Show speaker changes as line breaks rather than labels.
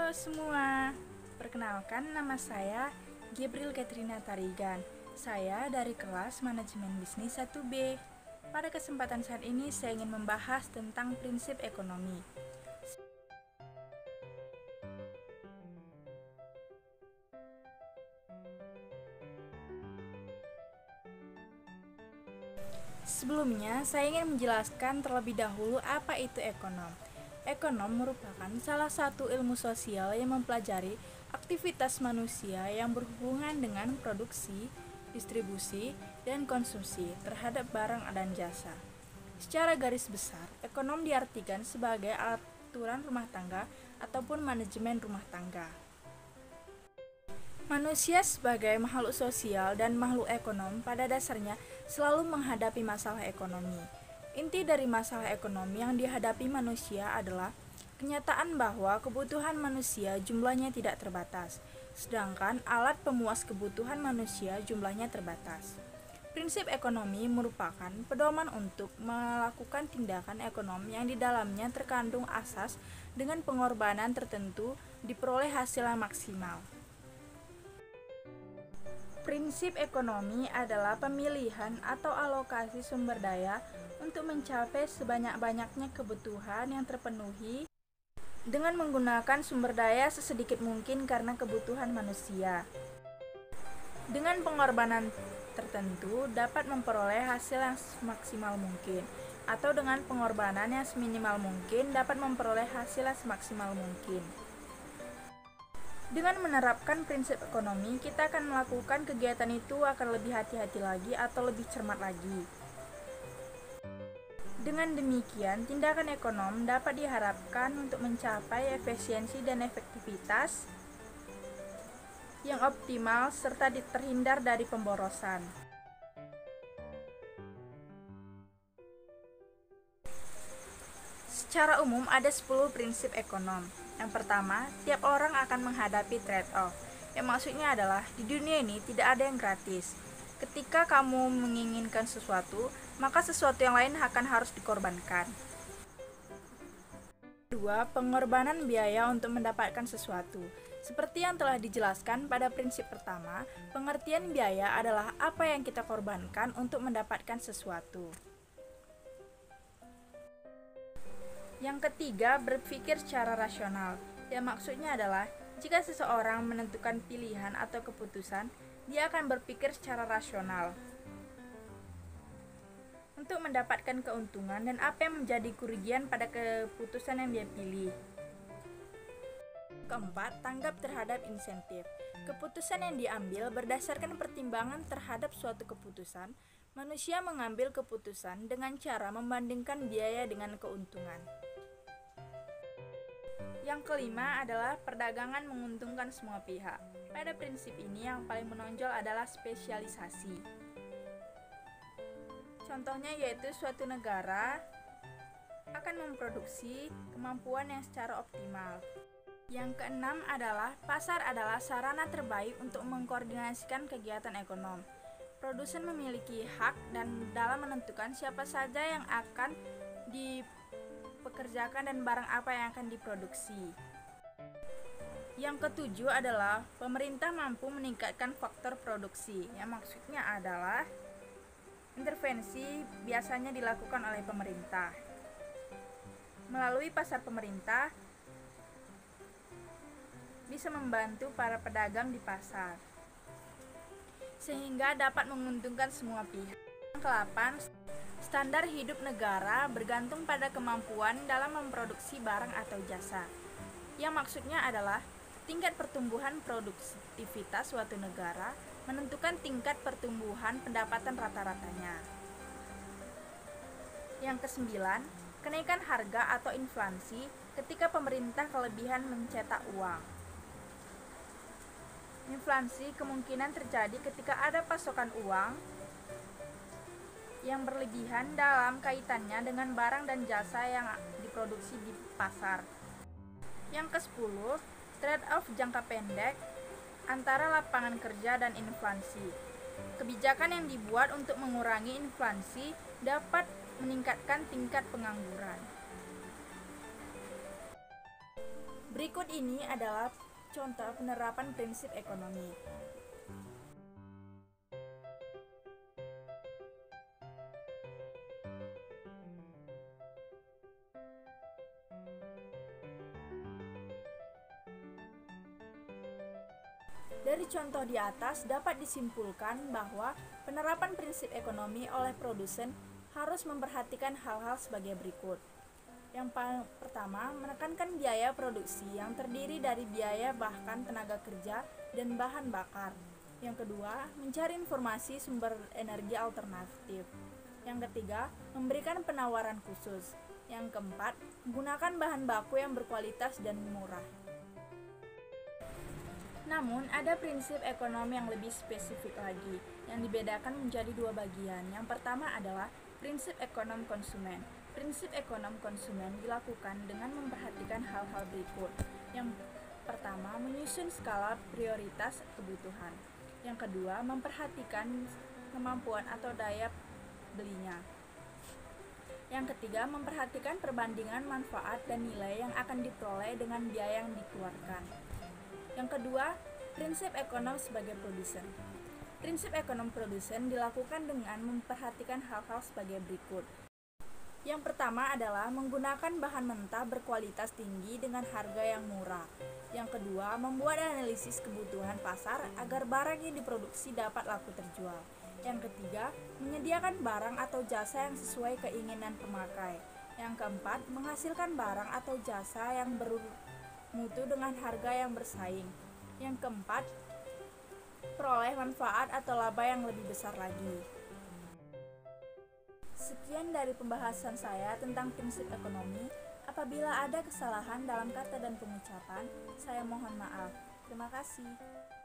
Halo semua, perkenalkan nama saya Gabriel Katrina Tarigan. Saya dari kelas Manajemen Bisnis 1B. Pada kesempatan saat ini saya ingin membahas tentang prinsip ekonomi. Sebelumnya, saya ingin menjelaskan terlebih dahulu apa itu ekonom. Ekonom merupakan salah satu ilmu sosial yang mempelajari aktivitas manusia yang berhubungan dengan produksi, distribusi, dan konsumsi terhadap barang dan jasa. Secara garis besar, ekonom diartikan sebagai aturan rumah tangga ataupun manajemen rumah tangga. Manusia sebagai makhluk sosial dan makhluk ekonom pada dasarnya selalu menghadapi masalah ekonomi. Inti dari masalah ekonomi yang dihadapi manusia adalah kenyataan bahwa kebutuhan manusia jumlahnya tidak terbatas, sedangkan alat pemuas kebutuhan manusia jumlahnya terbatas. Prinsip ekonomi merupakan pedoman untuk melakukan tindakan ekonomi yang di dalamnya terkandung asas dengan pengorbanan tertentu diperoleh hasil yang maksimal. Prinsip ekonomi adalah pemilihan atau alokasi sumber daya untuk mencapai sebanyak-banyaknya kebutuhan yang terpenuhi dengan menggunakan sumber daya sesedikit mungkin karena kebutuhan manusia. Dengan pengorbanan tertentu dapat memperoleh hasil yang semaksimal mungkin, atau dengan pengorbanan yang seminimal mungkin dapat memperoleh hasil yang semaksimal mungkin. Dengan menerapkan prinsip ekonomi, kita akan melakukan kegiatan itu akan lebih hati-hati lagi atau lebih cermat lagi. Dengan demikian, tindakan ekonom dapat diharapkan untuk mencapai efisiensi dan efektivitas yang optimal serta terhindar dari pemborosan. Secara umum ada 10 prinsip ekonom. Yang pertama, tiap orang akan menghadapi trade-off. Yang maksudnya adalah di dunia ini tidak ada yang gratis. Ketika kamu menginginkan sesuatu, maka sesuatu yang lain akan harus dikorbankan. Kedua, pengorbanan biaya untuk mendapatkan sesuatu. Seperti yang telah dijelaskan pada prinsip pertama, pengertian biaya adalah apa yang kita korbankan untuk mendapatkan sesuatu. Yang ketiga, berpikir secara rasional. Yang maksudnya adalah, jika seseorang menentukan pilihan atau keputusan, dia akan berpikir secara rasional untuk mendapatkan keuntungan dan apa yang menjadi kerugian pada keputusan yang dia pilih. Keempat, tanggap terhadap insentif. Keputusan yang diambil berdasarkan pertimbangan terhadap suatu keputusan. Manusia mengambil keputusan dengan cara membandingkan biaya dengan keuntungan. Yang kelima adalah perdagangan menguntungkan semua pihak. Pada prinsip ini yang paling menonjol adalah spesialisasi. Contohnya yaitu suatu negara akan memproduksi kemampuan yang secara optimal. Yang keenam adalah pasar adalah sarana terbaik untuk mengkoordinasikan kegiatan ekonom. Produsen memiliki hak dan dalam menentukan siapa saja yang akan dipekerjakan dan barang apa yang akan diproduksi. Yang ketujuh adalah pemerintah mampu meningkatkan faktor produksi. Yang maksudnya adalah intervensi biasanya dilakukan oleh pemerintah. Melalui pasar pemerintah bisa membantu para pedagang di pasar sehingga dapat menguntungkan semua pihak. Yang ke-8, standar hidup negara bergantung pada kemampuan dalam memproduksi barang atau jasa. Yang maksudnya adalah tingkat pertumbuhan produktivitas suatu negara menentukan tingkat pertumbuhan pendapatan rata-ratanya. Yang ke-9, kenaikan harga atau inflasi ketika pemerintah kelebihan mencetak uang. Inflasi kemungkinan terjadi ketika ada pasokan uang yang berlebihan dalam kaitannya dengan barang dan jasa yang diproduksi di pasar. Yang ke-10, trade-off jangka pendek antara lapangan kerja dan inflasi. Kebijakan yang dibuat untuk mengurangi inflasi dapat meningkatkan tingkat pengangguran. Berikut ini adalah contoh penerapan prinsip ekonomi. Dari contoh di atas dapat disimpulkan bahwa penerapan prinsip ekonomi oleh produsen harus memperhatikan hal-hal sebagai berikut. Yang pertama, menekankan biaya produksi yang terdiri dari biaya bahkan tenaga kerja dan bahan bakar. Yang kedua, mencari informasi sumber energi alternatif. Yang ketiga, memberikan penawaran khusus. Yang keempat, menggunakan bahan baku yang berkualitas dan murah. Namun, ada prinsip ekonomi yang lebih spesifik lagi, yang dibedakan menjadi dua bagian. Yang pertama adalah prinsip ekonom konsumen. Prinsip ekonom konsumen dilakukan dengan memperhatikan hal-hal berikut. Yang pertama, menyusun skala prioritas kebutuhan. Yang kedua, memperhatikan kemampuan atau daya belinya. Yang ketiga, memperhatikan perbandingan manfaat dan nilai yang akan diperoleh dengan biaya yang dikeluarkan. Yang kedua, prinsip ekonom sebagai produsen. Prinsip ekonom produsen dilakukan dengan memperhatikan hal-hal sebagai berikut. Yang pertama adalah menggunakan bahan mentah berkualitas tinggi dengan harga yang murah. Yang kedua, membuat analisis kebutuhan pasar agar barang yang diproduksi dapat laku terjual. Yang ketiga, menyediakan barang atau jasa yang sesuai keinginan pemakai. Yang keempat, menghasilkan barang atau jasa yang bermutu dengan harga yang bersaing. Yang keempat, peroleh manfaat atau laba yang lebih besar lagi. Sekian dari pembahasan saya tentang prinsip ekonomi. Apabila ada kesalahan dalam kata dan pengucapan, saya mohon maaf. Terima kasih.